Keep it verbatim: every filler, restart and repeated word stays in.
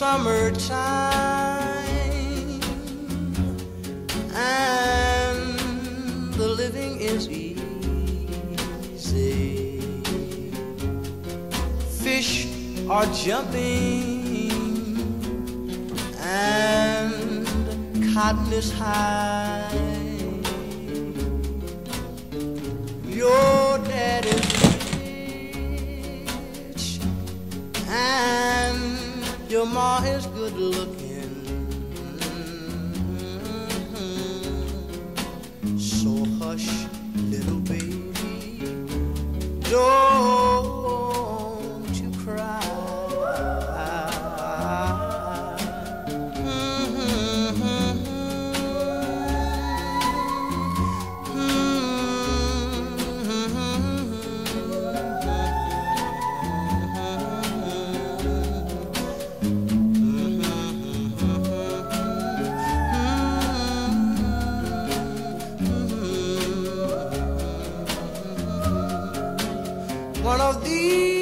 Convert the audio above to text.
summertime, and the living is easy. Fish are jumping and cotton is high. Your daddy's rich and your ma is good looking. So hush, little baby, don't you cry. One of these